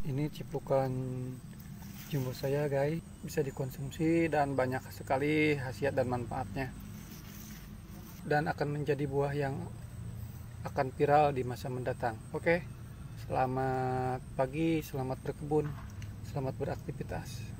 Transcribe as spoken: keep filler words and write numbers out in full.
Ini cipukan jumbo saya guys, bisa dikonsumsi dan banyak sekali khasiat dan manfaatnya, dan akan menjadi buah yang akan viral di masa mendatang. Oke, selamat pagi, selamat berkebun, selamat beraktivitas.